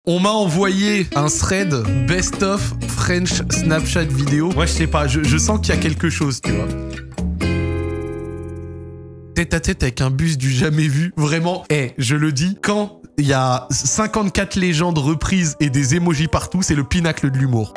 On m'a envoyé un thread best of French Snapchat vidéo. Moi, je sais pas, je sens qu'il y a quelque chose, tu vois. Tête à tête avec un bus du jamais vu. Vraiment, je le dis, quand il y a 54 légendes reprises et des emojis partout, c'est le pinacle de l'humour.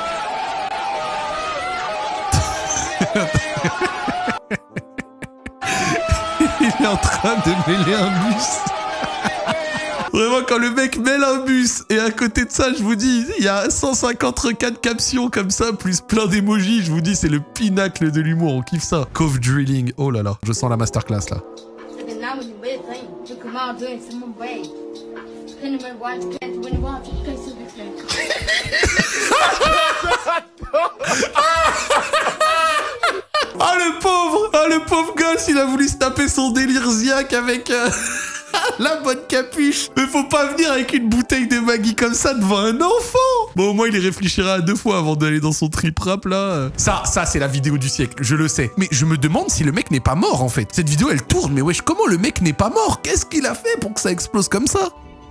Il est en train de mêler un bus. Vraiment, quand le mec mêle un bus et à côté de ça, je vous dis, il y a 154 captions comme ça, plus plein d'émojis. Je vous dis, c'est le pinacle de l'humour. On kiffe ça. Cove drilling. Oh là là, je sens la masterclass là. Ah le pauvre gosse, il a voulu se taper son délire ziaque avec la bonne capuche. Mais faut pas venir avec une bouteille de Maggi comme ça devant un enfant. Bon, au moins il y réfléchira à 2 fois avant d'aller dans son trip rap là. Ça c'est la vidéo du siècle, je le sais. Mais je me demande si le mec n'est pas mort en fait. Cette vidéo elle tourne, mais wesh, comment le mec n'est pas mort? Qu'est-ce qu'il a fait pour que ça explose comme ça?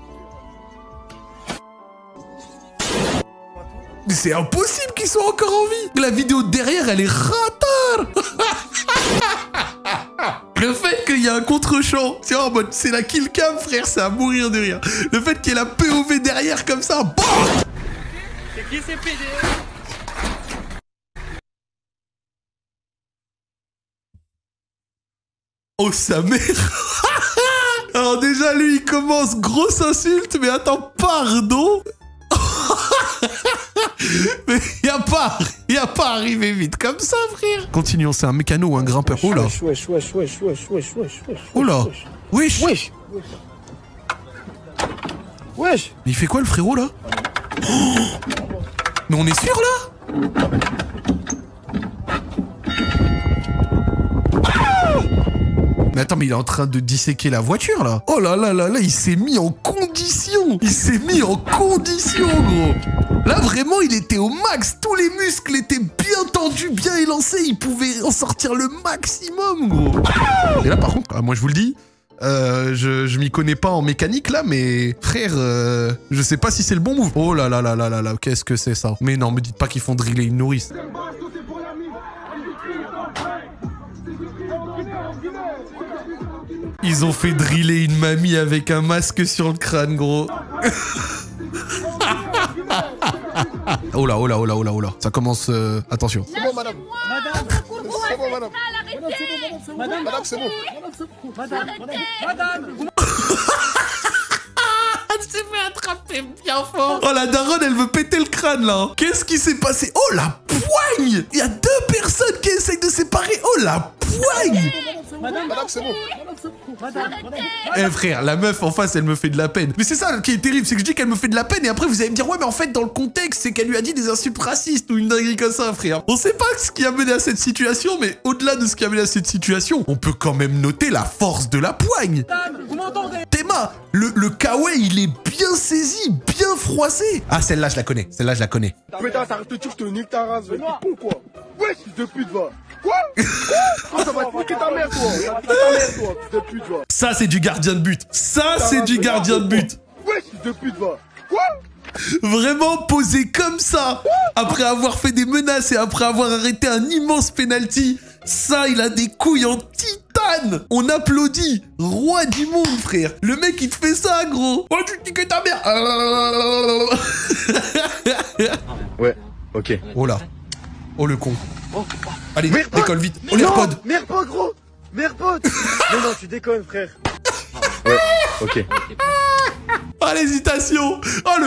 Mais c'est impossible qu'il soit encore en vie. La vidéo derrière, elle est ratard. Le fait qu'il y a un contre-champ, c'est en mode, c'est la kill cam, frère, c'est à mourir de rire. Le fait qu'il y ait la POV derrière comme ça, BAM! C'est qui ces PD? Oh sa mère. Alors déjà, lui, il commence, grosse insulte, mais attends, pardon. Mais y a pas arrivé vite comme ça, frère. Continuons, c'est un mécano ou un grimpeur. Oh là. Oh là. Wesh. Wesh. Wesh. Mais il fait quoi le frérot là? Oh. Mais on est sûr là? Mais attends, mais il est en train de disséquer la voiture, là. Oh là là là là, il s'est mis en condition. Il s'est mis en condition, gros. Là, vraiment, il était au max. Tous les muscles étaient bien tendus, bien élancés. Il pouvait en sortir le maximum, gros. Et là, par contre, moi, je vous le dis, je m'y connais pas en mécanique, là, mais frère, je sais pas si c'est le bon move. Oh là là là là là là, qu'est-ce que c'est ça? Mais non, me dites pas qu'ils font driller une nourrice. Ils ont fait driller une mamie avec un masque sur le crâne, gros. Oh là, oh là, oh là, oh là, oh là. Ça commence... attention. C'est bon, madame. Madame. C'est bon, madame. Madame, c'est bon. Madame. Elle s'est fait attraper bien fort. Oh, la daronne, elle veut péter le crâne, là. Qu'est-ce qui s'est passé? Oh, la poigne. Il y a 2 personnes qui essayent de séparer. Oh, la poigne. Madame, c'est bon. Eh frère, la meuf en face, elle me fait de la peine. Mais c'est ça qui est terrible, c'est que je dis qu'elle me fait de la peine et après vous allez me dire ouais mais en fait dans le contexte c'est qu'elle lui a dit des insultes racistes ou une dinguerie comme ça, frère. On sait pas ce qui a mené à cette situation, mais au-delà de ce qui a mené à cette situation, on peut quand même noter la force de la poigne. Vous m'entendez? Théma, le kawaii il est bien saisi, bien froissé. Ah celle-là je la connais, celle-là je la connais. Putain, ça arrête de dire, je te nique ta race, t'es con quoi? Ouais, fils de pute, va. Quoi? Ça va te niquer ta mère, toi. Ça va te niquer ta mère, toi, fils de pute, va. Ça c'est du gardien de but. Ça c'est du gardien de but. Ouais, fils de pute, va. Quoi? Vraiment posé comme ça, après avoir fait des menaces et après avoir arrêté un immense penalty. Ça, il a des couilles en titane. On applaudit. Roi du monde, frère. Le mec, il te fait ça, gros. Oh, tu niques ta mère. Ouais, ok. Oh là. Oh, le con. Allez, Merpod. décolle vite. Oh, les AirPods. Merpod, gros. Merpod. Non, tu déconnes, frère. Ouais, ok. Oh, l'hésitation. Oh, le...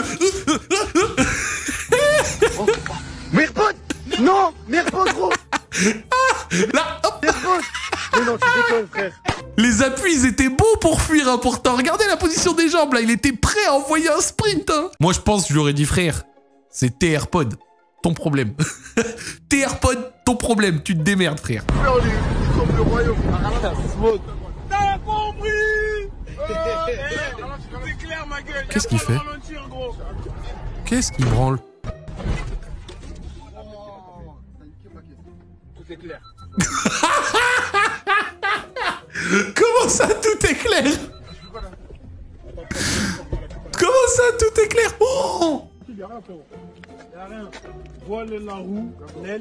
Merpod. Non, Merpod, gros. Là, hop. Merpod. Non, tu déconnes, frère. Les appuis, ils étaient bons pour fuir, hein, pourtant. Regardez la position des jambes, là. Il était prêt à envoyer un sprint, hein. Moi, je pense que je lui aurais dit, frère, c'est tes AirPods. Ton problème. Tes AirPods, ton problème. Tu te démerdes, frère. Le royaume. T'as compris? C'est clair, ma gueule. Qu'est-ce qu'il fait? Qu'est-ce qu'il branle? Tout est clair. Comment ça, tout est clair? Comment ça, tout est clair? Oh, y a rien, frérot. Y a rien. Voile la roue, l'aile.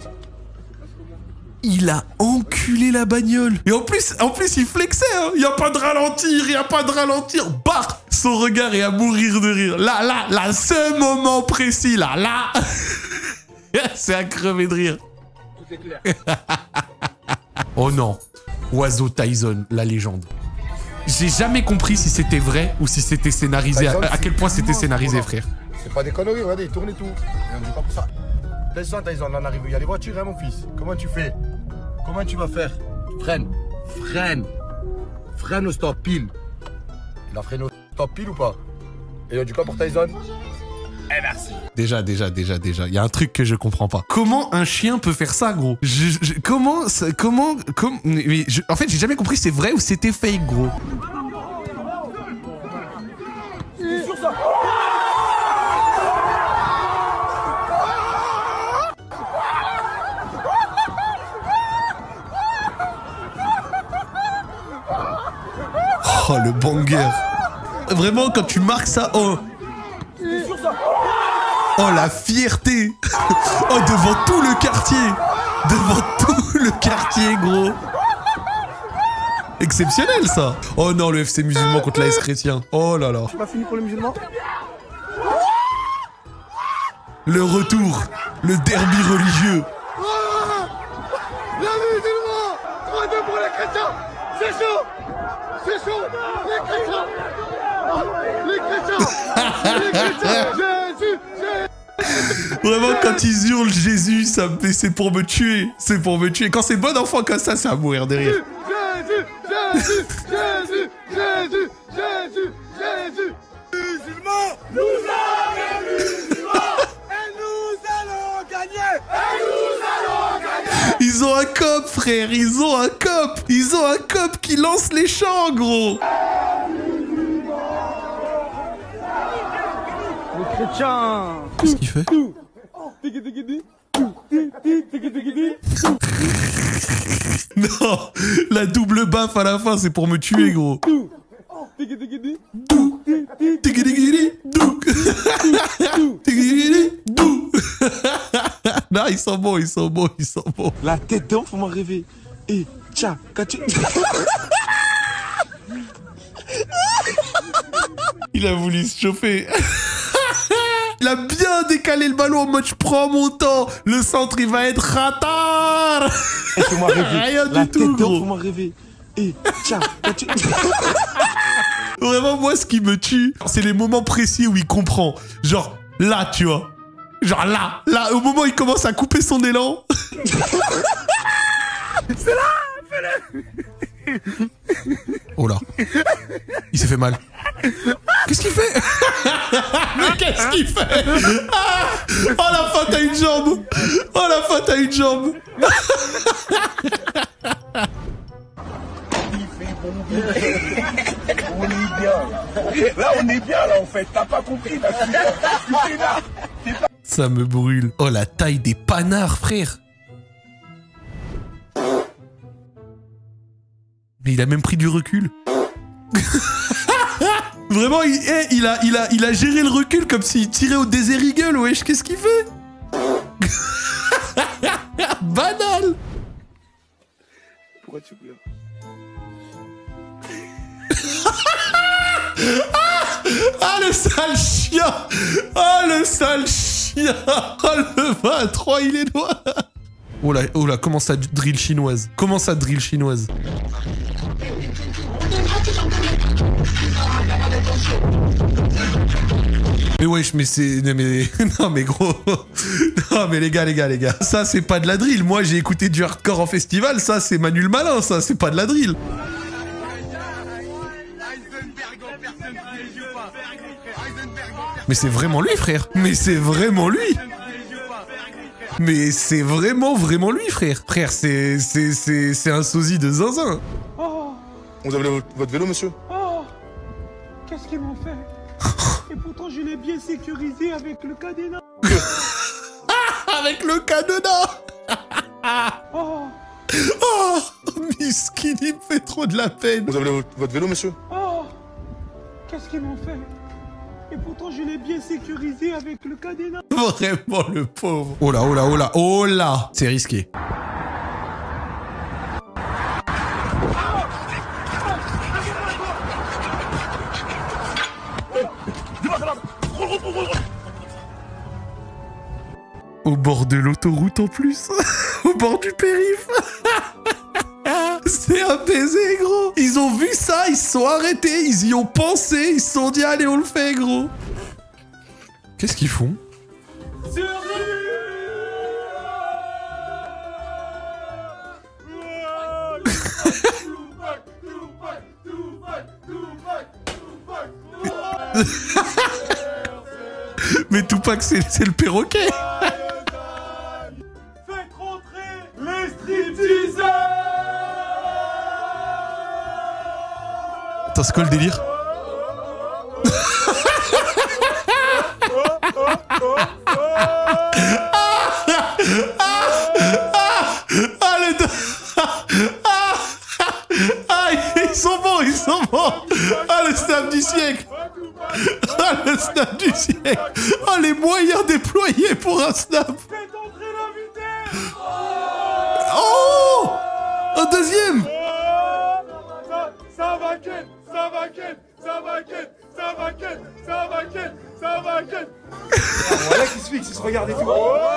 Il a enculé la bagnole. Et en plus il flexait, hein. Y a pas de ralentir, y a pas de ralentir. Barre. Son regard est à mourir de rire. Là, ce moment précis, là. C'est à crever de rire. Tout est clair. Oh non. Oiseau Tyson, la légende. J'ai jamais compris si c'était vrai ou si c'était scénarisé. À quel point c'était scénarisé, frère. C'est pas des conneries, regardez, il tourne et tout. Et on dit pas pour ça. Tyson, on en arrive. Il y a les voitures, hein, mon fils. Comment tu fais? Comment tu vas faire? Freine au stop, pile. Il a freiné au stop, pile ou pas? Et on dit quoi pour Tyson? Eh merci. Déjà. Il y a un truc que je comprends pas. Comment un chien peut faire ça, gros? En fait, j'ai jamais compris si c'est vrai ou c'était fake, gros. Oh, le banger. Vraiment, quand tu marques ça, oh, la fierté. Oh, devant tout le quartier. Devant tout le quartier, gros. Exceptionnel, ça. Oh non, le FC musulman contre l'AS chrétien. Oh là là. Tu pas fini pour les musulmans? Le retour. Le derby religieux. La musulman 3-2 pour les chrétiens. C'est chaud. C'est chaud. Les chrétiens. Jésus. Vraiment, quand ils hurlent Jésus, c'est pour me tuer. C'est pour me tuer. Quand c'est bon enfant comme ça va mourir de rire. Jésus. Musulmans. Nous sommes musulmans. Et nous allons gagner. Ils ont un cop, frère. Ils ont un cop qui lance les chants, gros. Les chrétiens. Qu'est-ce qu'il fait? Non, la double baffe à la fin, c'est pour me tuer, gros. Non, ils sont bons. La tête d'enfant m'a rêvé. Et tiens, quand tu... Il a voulu se chauffer. Il a bien décalé le ballon en mode je prends mon temps. Le centre, il va être ratard. Fais-moi rêver. Rien La du tout, tête gros. d'enfant m'a rêvé. Et tiens, quand tu... Vraiment, moi, ce qui me tue, c'est les moments précis où il comprend. Genre, là, tu vois. Genre là, au moment où il commence à couper son élan. C'est là, fais-le. Oh là. Il s'est fait mal. Qu'est-ce qu'il fait? Mais qu'est-ce qu'il fait? Ah, oh, la faute à une jambe. On est bien. Là, on est bien, là, en fait. T'as pas compris, là. Ça me brûle. Oh, la taille des panards, frère. Mais il a même pris du recul. Vraiment, il a géré le recul comme s'il tirait au Desert Eagle, wesh. Qu'est-ce qu'il fait? Banal. Pourquoi tu pleures? Ah, le sale chien. Oh, le 23, il est noir. Oh là, comment ça drill chinoise? Mais wesh, mais c'est... Non mais gros... Non mais les gars. Ça, c'est pas de la drill. Moi, j'ai écouté du hardcore en festival. Ça, c'est Manu le Malin, ça. C'est pas de la drill. Mais c'est vraiment lui, frère. Mais c'est vraiment lui, frère. Frère, c'est un sosie de zinzin. On vous avez votre vélo, monsieur? Oh, qu'est-ce qu'ils m'ont fait? Et pourtant, je l'ai bien sécurisé avec le cadenas. Avec le cadenas. Oh, miskin, il me fait trop de la peine. Vous avez votre vélo, monsieur? Oh, qu'est-ce qu'ils m'ont fait? Et pourtant, je l'ai bien sécurisé avec le cadenas. Vraiment le pauvre. Oh là, oh là, oh là, oh là. C'est risqué. Au bord de l'autoroute en plus. Au bord du périph'. C'est apaisé, gros. Ils ont vu ça, ils se sont arrêtés, ils y ont pensé, ils se sont dit, allez, on le fait, gros. Qu'est-ce qu'ils font? Mais Tupac, c'est le perroquet. Faites rentrer les stripteaseurs. Attends, c'est quoi le délire? Ils sont bons, ils sont bons. Ah, le snap du siècle. Ah, le snap du siècle. Ah, les moyens déployés pour un snap. Faites entrer la vitesse. Oh, un deuxième. Ça va ken, ça va ken, ça va ken, ça va ken, ça va ken, ça va ken. Voilà qui se fixe, il se regarde et tout.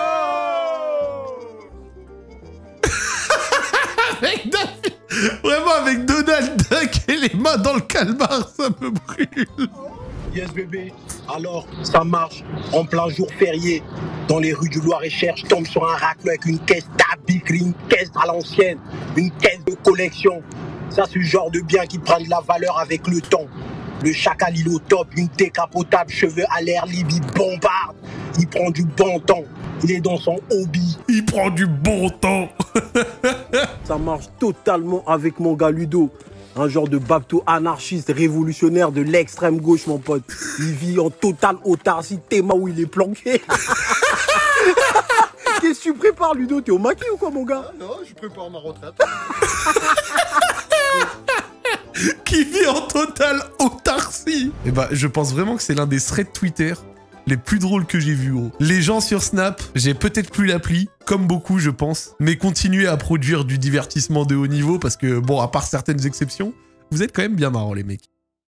Avec Daffy. Vraiment, avec Donald Duck et les mains dans le calmar, ça me brûle. Yes bébé, alors ça marche en plein jour férié. Dans les rues du Loir-et-Cher, je tombe sur un racleux avec une caisse d'habits, une caisse à l'ancienne, une caisse de collection. Ça c'est le genre de bien qui prend de la valeur avec le temps. Le chacal il est au top, une décapotable, cheveux à l'air libre, il bombarde. Il prend du bon temps, il est dans son hobby. Il prend du bon temps. Ça marche totalement avec mon gars Ludo. Un genre de babto anarchiste révolutionnaire de l'extrême gauche, mon pote. Il vit en totale autarcie, Théma où il est planqué. Qu'est-ce que tu prépares, Ludo? T'es au maquis ou quoi, mon gars? Ah non, je prépare ma retraite. Qui vit en totale autarcie. Et bah, je pense vraiment que c'est l'un des threads Twitter les plus drôles que j'ai vus, gros. Les gens sur Snap, j'ai peut-être plus l'appli, comme beaucoup, je pense, mais continuez à produire du divertissement de haut niveau parce que, bon, à part certaines exceptions, vous êtes quand même bien marrants, les mecs.